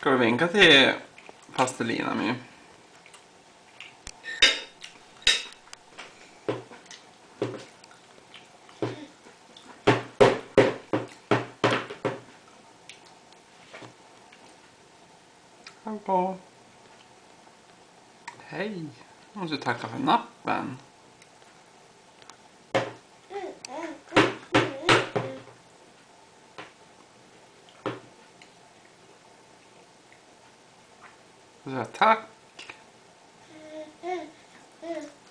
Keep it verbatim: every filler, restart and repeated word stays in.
Ska du vinka till Pastelina My? Hallå. Hej. Jag måste tacka för nappen. Så tack.